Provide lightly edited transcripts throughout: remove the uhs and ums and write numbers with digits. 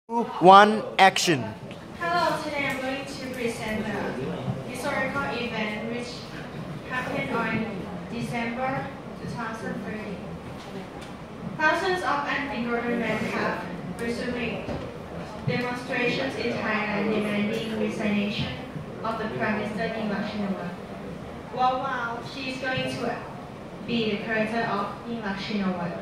One, action. Hello, today I'm going to present the historical event which happened on December 2013. Thousands of anti-government have resumed demonstrations in Thailand demanding resignation of the Prime Minister Yingluck. Wabwow, she is going to be the character of Yingluck.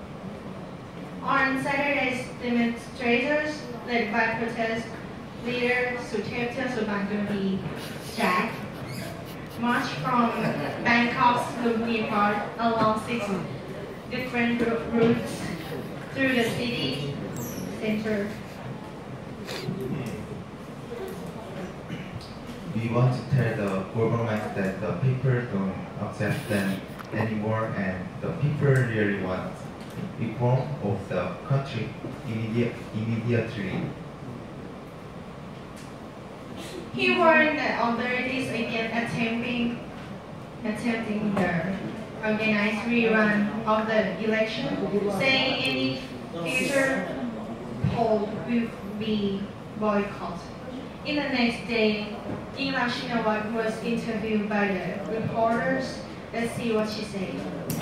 On Saturday, demonstrators led by protest leader Suthep Jack marched from Bangkok's Lumpur Park along 6 different routes through the city center. We want to tell the government that the people don't accept them anymore and the people really want reform of the country immediately. He warned the authorities against attempting the organized rerun of the election, saying any future poll will be boycotted. In the next day, Yingluck was interviewed by the reporters. Let's see what she said.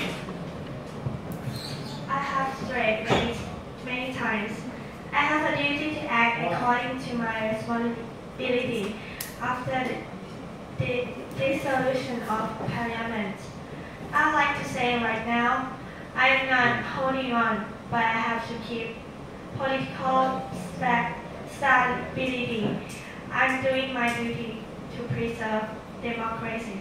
I have strayed many times. I have a duty to act according to my responsibility after the dissolution of Parliament. I'd like to say right now, I am not holding on, but I have to keep political stability. I'm doing my duty to preserve democracy.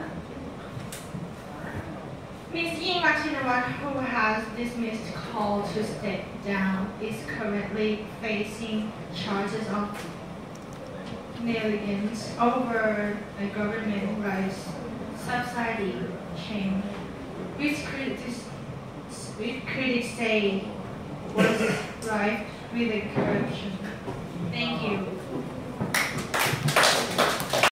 Ms. Yingluck, who has dismissed call to step down, is currently facing charges of negligence over a government rights subsidy chain, which critics say was rife with corruption. Thank you.